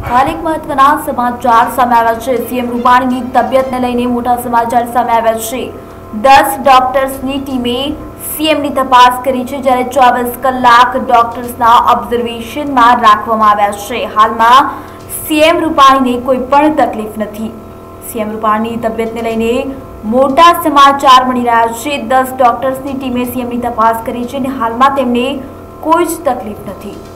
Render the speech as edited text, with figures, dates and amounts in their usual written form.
હાલ એક મહત્વના સમાચાર સામે આવ્યા છે। સીએમ રૂપાણીની તબિયતને લઈને મોટા સમાચાર સામે આવ્યા છે। 10 ડોક્ટર્સની ટીમે સીએમની તપાસ કરી છે, જ્યારે 24 કલાક ડોક્ટર્સના ઓબ્ઝર્વેશનમાં રાખવામાં આવ્યા છે। હાલમાં સીએમ રૂપાણીને કોઈ પણ તકલીફ નથી। સીએમ રૂપાણીની તબિયતને લઈને મોટા સમાચાર મળી રહ્યા છે। 10 ડોક્ટર્સની ટીમે સીએમની તપાસ કરી છે અને હાલમાં તેમને કોઈ જ તકલીફ નથી।